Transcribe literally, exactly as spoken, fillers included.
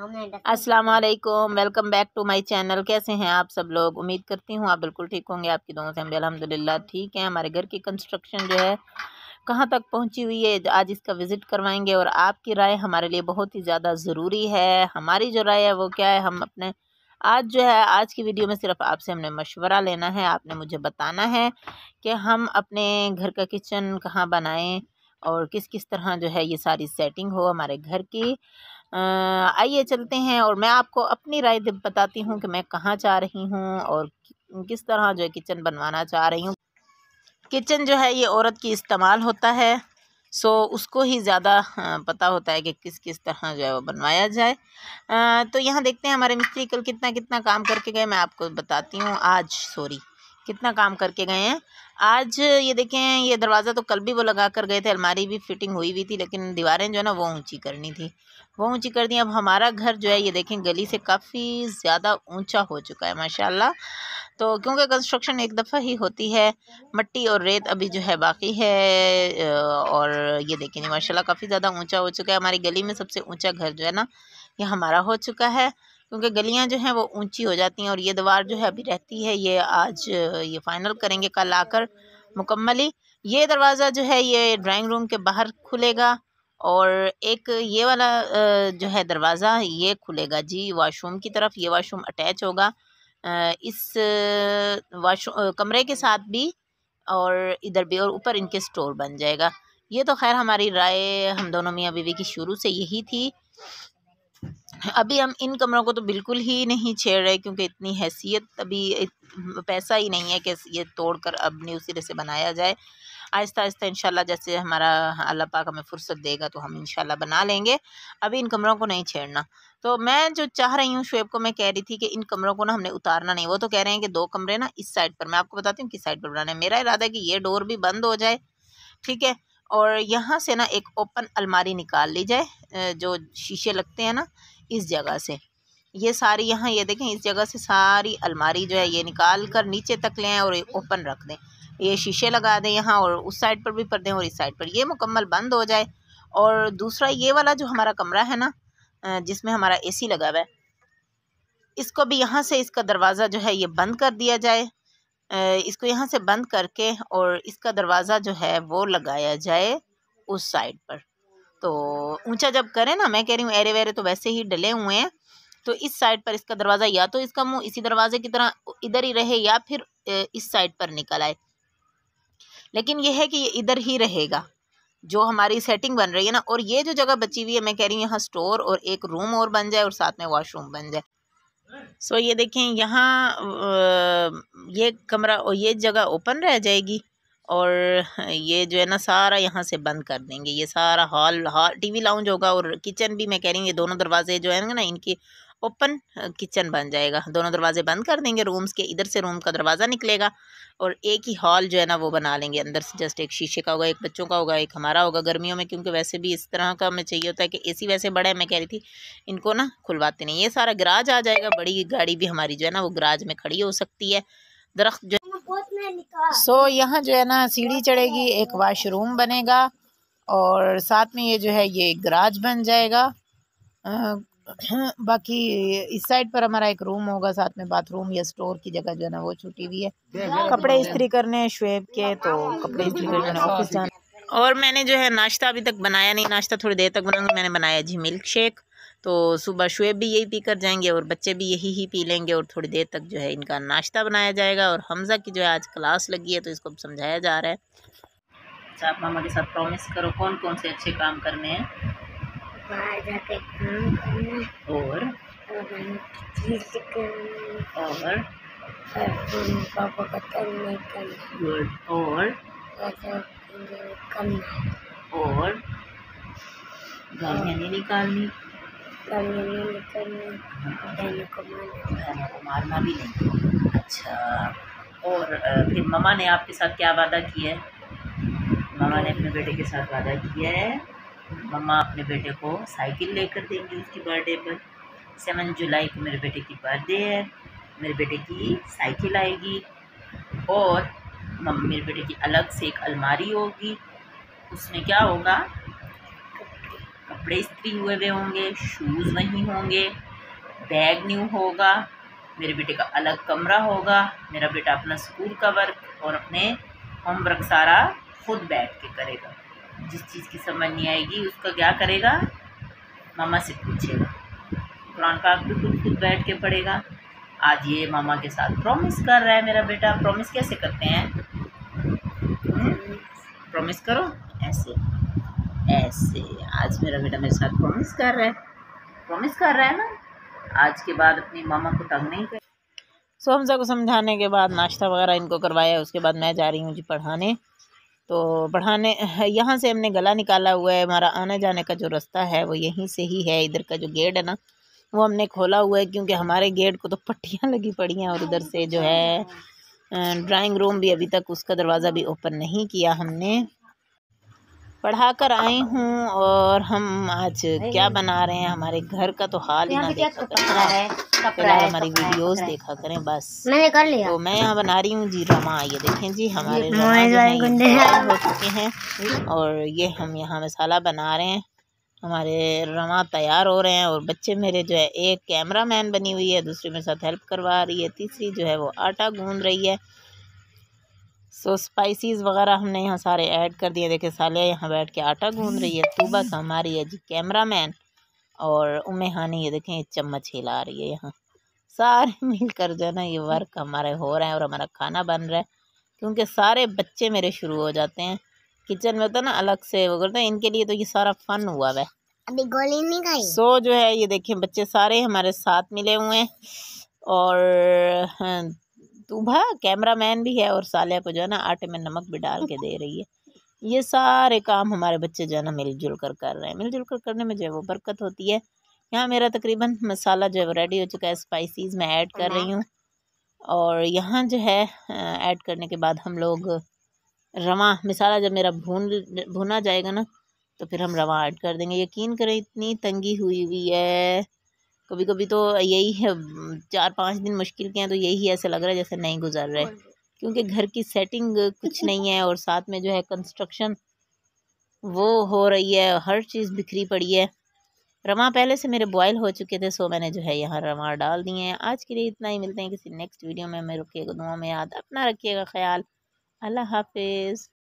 अस्सलाम वालेकुम, welcome back to my channel. कैसे हैं आप सब लोग? उम्मीद करती हूँ आप बिल्कुल ठीक होंगे। आपकी दुआओं से हम भी अल्हम्दुलिल्लाह ठीक हैं। हमारे घर की कंस्ट्रक्शन जो है कहाँ तक पहुँची हुई है, आज इसका विज़िट करवाएंगे और आपकी राय हमारे लिए बहुत ही ज़्यादा ज़रूरी है। हमारी जो राय है वो क्या है, हम अपने आज जो है आज की वीडियो में सिर्फ आपसे हमने मशवरा लेना है। आपने मुझे बताना है कि हम अपने घर का किचन कहाँ बनाएं और किस किस तरह जो है ये सारी सेटिंग हो हमारे घर की। आइए चलते हैं और मैं आपको अपनी राय बताती हूँ कि मैं कहाँ जा रही हूँ और किस तरह जो है किचन बनवाना चाह रही हूँ। किचन जो है ये औरत की इस्तेमाल होता है, सो उसको ही ज़्यादा पता होता है कि किस किस तरह जो है वो बनवाया जाए। आ, तो यहाँ देखते हैं हमारे मिस्त्री कल कितना कितना काम करके गए। मैं आपको बताती हूँ आज सॉरी कितना काम करके गए हैं आज। ये देखें, ये दरवाज़ा तो कल भी वो लगा कर गए थे, अलमारी भी फिटिंग हुई हुई थी, लेकिन दीवारें जो है ना वो ऊंची करनी थी, वो ऊंची कर दी। अब हमारा घर जो है ये देखें गली से काफ़ी ज़्यादा ऊंचा हो चुका है माशाल्लाह। तो क्योंकि कंस्ट्रक्शन एक दफ़ा ही होती है, मट्टी और रेत अभी जो है बाकी है। और ये देखें माशाल्लाह काफ़ी ज़्यादा ऊंचा हो चुका है। हमारी गली में सबसे ऊंचा घर जो है ना ये हमारा हो चुका है, क्योंकि गलियां जो हैं वो ऊंची हो जाती हैं। और ये दीवार जो है अभी रहती है, ये आज ये फाइनल करेंगे कल आकर मुकम्मली। ये दरवाज़ा जो है ये ड्राइंग रूम के बाहर खुलेगा और एक ये वाला जो है दरवाज़ा ये खुलेगा जी वाशरूम की तरफ। ये वाशरूम अटैच होगा इस वाशरूम कमरे के साथ भी और इधर भी, और ऊपर इनके स्टोर बन जाएगा। ये तो खैर हमारी राय हम दोनों मियाँ बीवी की शुरू से यही थी। अभी हम इन कमरों को तो बिल्कुल ही नहीं छेड़ रहे, क्योंकि इतनी हैसियत अभी पैसा ही नहीं है कि ये तोड़कर अब न्यू सिरे से बनाया जाए। आहिस्ता आहिस्ता इंशाल्लाह जैसे हमारा अल्लाह पाक हमें फुर्सत देगा तो हम इंशाल्लाह बना लेंगे। अभी इन कमरों को नहीं छेड़ना। तो मैं जो चाह रही हूँ, शुएब को मैं कह रही थी कि इन कमरों को ना हमने उतारना नहीं। वो तो कह रहे हैं कि दो कमरे ना इस साइड पर, मैं आपको बताती हूँ किस साइड पर बनाना है। मेरा इरादा है कि ये डोर भी बंद हो जाए, ठीक है, और यहाँ से ना एक ओपन अलमारी निकाल ली जाए, जो शीशे लगते हैं ना इस जगह से, ये सारी यहाँ ये देखें इस जगह से सारी अलमारी जो है ये निकाल कर नीचे तक लें और ओपन रख दें। ये शीशे लगा दें यहाँ, और उस साइड पर भी कर दें और इस साइड पर, ये मुकम्मल बंद हो जाए। और दूसरा ये वाला जो हमारा कमरा है ना जिसमें हमारा एसी लगा हुआ है, इसको भी यहाँ से इसका दरवाज़ा जो है ये बंद कर दिया जाए। इसको यहाँ से बंद करके और इसका दरवाज़ा जो है वो लगाया जाए उस साइड पर। तो ऊंचा जब करें ना, मैं कह रही हूँ एरे वेरे तो वैसे ही डले हुए हैं, तो इस साइड पर इसका दरवाज़ा या तो इसका मुंह इसी दरवाजे की तरह इधर ही रहे या फिर इस साइड पर निकल आए, लेकिन यह है कि ये इधर ही रहेगा जो हमारी सेटिंग बन रही है ना। और ये जो जगह बची हुई है, मैं कह रही हूँ यहाँ स्टोर और एक रूम और बन जाए और साथ में वॉशरूम बन जाए। सो ये देखें यहाँ ये कमरा और ये जगह ओपन रह जाएगी, और ये जो है ना सारा यहाँ से बंद कर देंगे। ये सारा हॉल हॉल टीवी लाउंज होगा, और किचन भी मैं कह रही हूँ ये दोनों दरवाजे जो है ना इनकी ओपन किचन बन जाएगा। दोनों दरवाजे बंद कर देंगे रूम्स के, इधर से रूम का दरवाज़ा निकलेगा और एक ही हॉल जो है ना वो बना लेंगे। अंदर से जस्ट एक शीशे का होगा, एक बच्चों का होगा, एक हमारा होगा गर्मियों में, क्योंकि वैसे भी इस तरह का हमें चाहिए होता है कि एसी वैसे बड़ा है। मैं कह रही थी इनको ना खुलवाते नहीं। ये सारा गराज आ जाएगा, बड़ी गाड़ी भी हमारी जो है ना वो गराज में खड़ी हो सकती है। दरख्त जो सो so, यहाँ जो है ना सीढ़ी चढ़ेगी, एक वाशरूम बनेगा और साथ में ये जो है ये गराज बन जाएगा। आ, बाकी इस साइड पर हमारा एक रूम होगा, साथ में बाथरूम या स्टोर की जगह जो है ना वो छुट्टी हुई है। कपड़े इस्त्री करने शुएब के, तो कपड़े इस्त्री करने ऑफिस जाना। और मैंने जो है नाश्ता अभी तक बनाया नहीं, नाश्ता थोड़ी देर तक बनाऊंगी। मैंने बनाया जी मिल्क शेक, तो सुबह शुएब भी यही पी कर जाएंगे और बच्चे भी यही ही पी लेंगे, और थोड़ी देर तक जो है इनका नाश्ता बनाया जाएगा। और हमज़ा की जो है आज क्लास लगी है तो इसको समझाया जा रहा है। अच्छा, आप मामा के साथ प्रॉमिस करो कौन कौन से अच्छे काम करने हैं। बाहर जाके काम करना और और पापा का तंग नहीं करना। गुड। और करना और गालियाँ नहीं निकालनी, गालियाँ नहीं निकालनी, बहनों को मारना, बहनों को मारना भी नहीं। अच्छा, और फिर मम्मा ने आपके साथ क्या वादा किया है? मम्मा ने अपने बेटे के साथ वादा किया है, मम्मा अपने बेटे को साइकिल लेकर देंगी उसकी बर्थडे पर। सेवन जुलाई को मेरे बेटे की बर्थडे है, मेरे बेटे की साइकिल आएगी, और मम्मा मेरे बेटे की अलग से एक अलमारी होगी, उसमें क्या होगा? कपड़े इस्त्री हुए हुए होंगे, शूज़ नहीं होंगे, बैग न्यू होगा, मेरे बेटे का अलग कमरा होगा, मेरा बेटा अपना स्कूल का वर्क और अपने होमवर्क सारा खुद बैठ के करेगा। जिस चीज़ की समझ नहीं आएगी उसका क्या करेगा, मामा से पूछेगा। कुरान पाक भी खुद खुद बैठ के पढ़ेगा। आज ये मामा के साथ प्रॉमिस कर रहा है मेरा बेटा। प्रॉमिस कैसे करते हैं? प्रॉमिस करो ऐसे ऐसे। आज मेरा बेटा मेरे साथ प्रॉमिस कर रहा है, प्रॉमिस कर रहा है ना। आज के बाद अपनी मामा को तंग नहीं कर। सो हमजा को समझाने के बाद नाश्ता वगैरह इनको करवाया, उसके बाद मैं जा रही हूँ जी पढ़ाने। तो पढ़ाने यहाँ से हमने गला निकाला हुआ है, हमारा आने जाने का जो रास्ता है वो यहीं से ही है। इधर का जो गेट है ना वो हमने खोला हुआ है, क्योंकि हमारे गेट को तो पट्टियाँ लगी पड़ी हैं। और इधर से जो है ड्राइंग रूम भी अभी तक उसका दरवाज़ा भी ओपन नहीं किया हमने। पढ़ा कर आई हूँ और हम आज क्या बना रहे हैं, हमारे घर का तो हाल ही ना देखा करें, फिलहाल हमारी वीडियोस देखा करें बस। मैंने कर लिया। तो मैं यहाँ बना रही हूँ जी रमा। ये देखें जी हमारे रमा जो हैं ये हो चुके हैं और ये हम यहाँ मसाला बना रहे हैं। हमारे रमा तैयार हो रहे हैं और बच्चे मेरे जो है, एक कैमरा मैन बनी हुई है, दूसरी मेरे साथ हेल्प करवा रही है, तीसरी जो है वो आटा गूंद रही है। सो स्पाइसेस वगैरह हमने यहाँ सारे ऐड कर दिए। देखे साले यहाँ बैठ के आटा गूंद रही है। तूबा हमारी है जी कैमरा मैन और उम्मे हानी ये देखें चम्मच हिला रही है। यहाँ सारे मिलकर जो है ना ये वर्क हमारे हो रहे हैं और हमारा खाना बन रहा है। क्योंकि सारे बच्चे मेरे शुरू हो जाते हैं किचन में, होता ना अलग से वो करते हैं, इनके लिए तो ये सारा फन हुआ है। अभी गोली नहीं खाई। सो जो है ये देखें बच्चे सारे हमारे साथ मिले हुए हैं और तूबा कैमरा मैन भी है और सालिया को जो है ना आटे में नमक भी डाल के दे रही है। ये सारे काम हमारे बच्चे जो है ना मिलजुल कर कर रहे हैं। मिलजुल कर करने में जो है वो बरकत होती है। यहाँ मेरा तकरीबन मसाला जो है वो रेडी हो चुका है। स्पाइसेस मैं ऐड कर रही हूँ और यहाँ जो है ऐड करने के बाद हम लोग रवा मसाला जब मेरा भून भुना जाएगा ना तो फिर हम रवा ऐड कर देंगे। यकीन करें इतनी तंगी हुई हुई है, कभी कभी तो यही है चार पाँच दिन मुश्किल के हैं तो यही ऐसे लग रहा है जैसे नहीं गुजर रहे, क्योंकि घर की सेटिंग कुछ नहीं है और साथ में जो है कंस्ट्रक्शन वो हो रही है, हर चीज़ बिखरी पड़ी है। रमा पहले से मेरे बॉयल हो चुके थे, सो मैंने जो है यहाँ रमा डाल दिए हैं। आज के लिए इतना ही, मिलते हैं किसी नेक्स्ट वीडियो में। मैं रखिएगा दुआ में याद, अपना रखिएगा ख्याल। अल्लाह हाफिज़।